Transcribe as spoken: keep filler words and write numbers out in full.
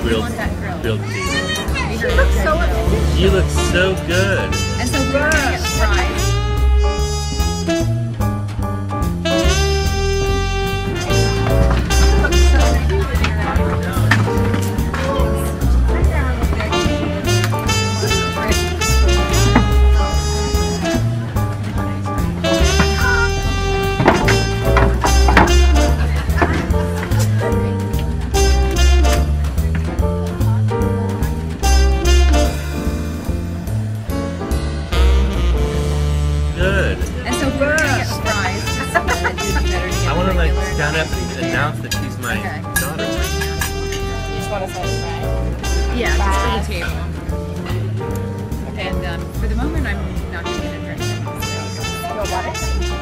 grilled, want that grilled. grilled cheese. She looks so efficient. You look so good. And so we're gonna get fries. Good. And so we're gonna get fries. It would be better to get I want to like regular. stand up and announce that she's my Okay. daughter. You just want to say fry? Yeah, just for the table. And um, for the moment, I'm not going to drink. You want water?